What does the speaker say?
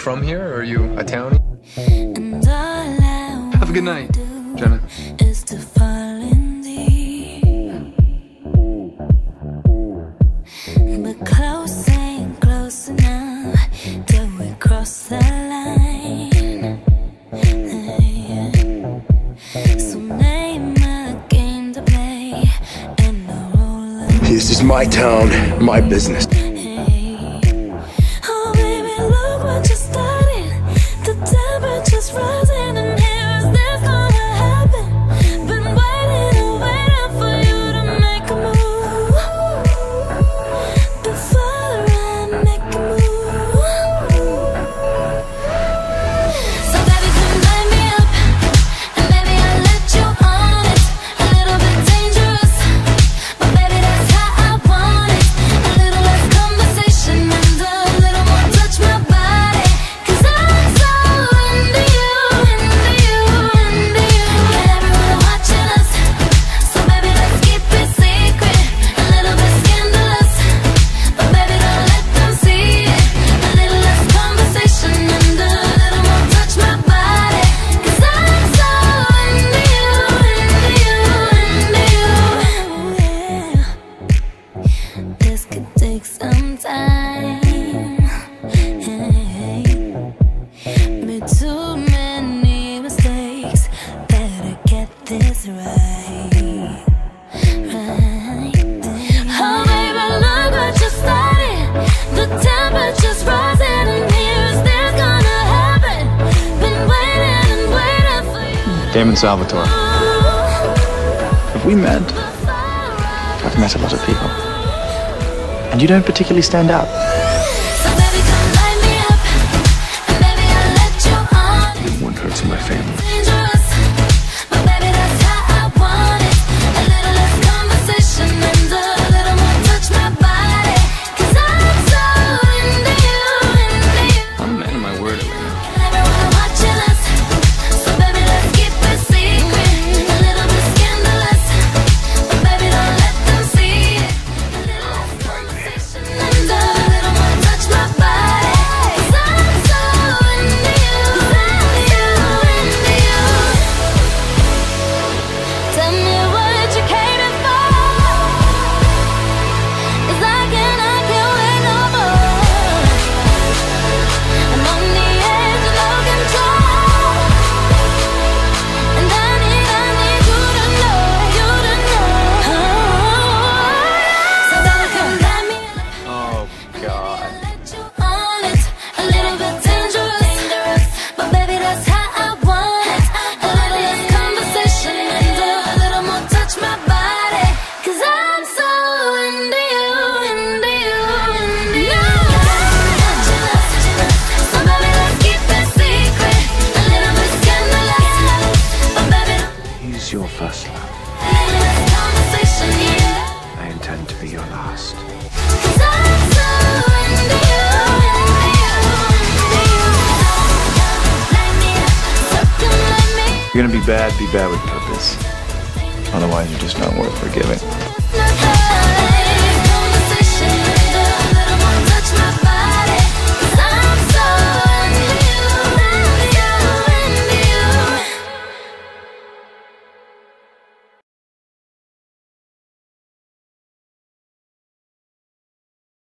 from here, or are you a townie? Have a good night, Jenna. Is to fall in deep, but close ain't close enough till we cross the line. So name a game to play and a roll. This is my town, my business. Oh baby, look what you started. The temperature's rising and here is this gonna happen. Been waiting and waiting for you to make a move before I make a move. So baby, come light me up and baby I'll let you on it. A little bit dangerous, but baby that's how I want it. A little less conversation and a little more touch my body. 'Cause I'm so into you, into you, into you. Yeah, everyone watching us, so baby let's keep it secret. A little bit scandalous, but baby don't let them see it. A little less conversation and a little more touch my body. 'Cause I'm so into you, into you, into you. Yeah. This could take some time. Made too many mistakes. Better get this right. Oh baby, look what you started. The temperature's rising and here's this gonna happen. Been waiting and waiting for you. Damon Salvatore. Have we met? I've met a lot of people. And you don't particularly stand out. So baby, come light me up and baby I'll let you on. One hurts my family. Dangerous, but baby that's how I want it. A little less conversation and a little more touch my body. 'Cause I'm so into you, into you. I'm a man of my word, Elena. Everyone watching us, so baby let's keep it secret. A little bit scandalous, but baby don't let them see it. A little less conversation and a little more touch my body. 'Cause I'm so into you, into you, into you. Tell me what you cater for, 'cause I can't wait no more. I'm on the edge of no control, and I need you to know, you to know. So baby, come light me up. Oh, God. Let you on it. A little bit dangerous, but baby that's how I want it. A little less conversation and a little more touch my body. 'Cause I'm so into you, into you, into you. Watching us, so baby let's keep it secret. A little bit scandalous, but baby He's your first love. a little less conversation, yeah. I intend to be your last. 'Cause I'm so into you, into you, into you. Light me up, so come light me If you're gonna be bad with purpose. Otherwise, you're just not worth forgiving. up.